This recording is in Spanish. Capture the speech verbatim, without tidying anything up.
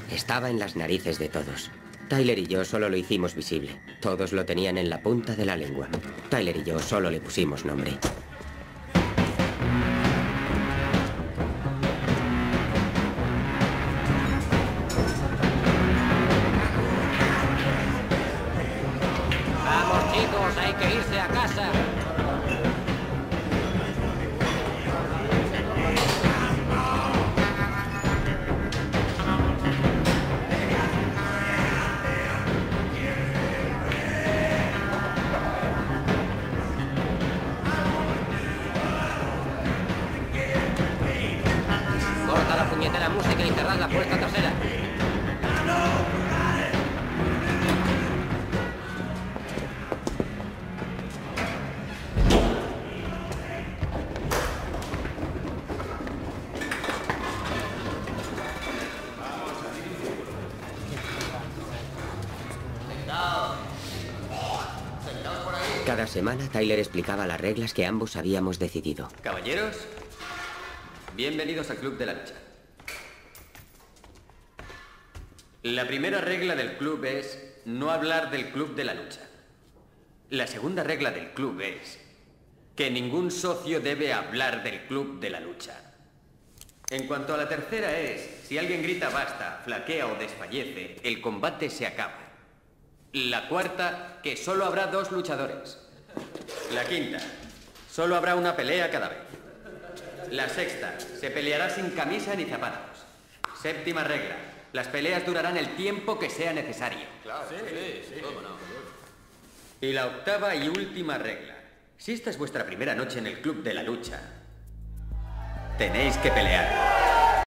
Estaba en las narices de todos. Tyler y yo solo lo hicimos visible. Todos lo tenían en la punta de la lengua. Tyler y yo solo le pusimos nombre. Vamos, chicos, hay que irse a casa. Corta la puñetera música y cerrad la puerta trasera. Cada semana Tyler explicaba las reglas que ambos habíamos decidido. Caballeros, bienvenidos al Club de la Lucha. La primera regla del club es no hablar del Club de la Lucha. La segunda regla del club es que ningún socio debe hablar del Club de la Lucha. En cuanto a la tercera es, si alguien grita basta, flaquea o desfallece, el combate se acaba. La cuarta, que solo habrá dos luchadores. La quinta, solo habrá una pelea cada vez. La sexta, se peleará sin camisa ni zapatos. Séptima regla, las peleas durarán el tiempo que sea necesario. Claro, sí, sí, sí. ¿Cómo no? Y la octava y última regla, si esta es vuestra primera noche en el Club de la Lucha, tenéis que pelear.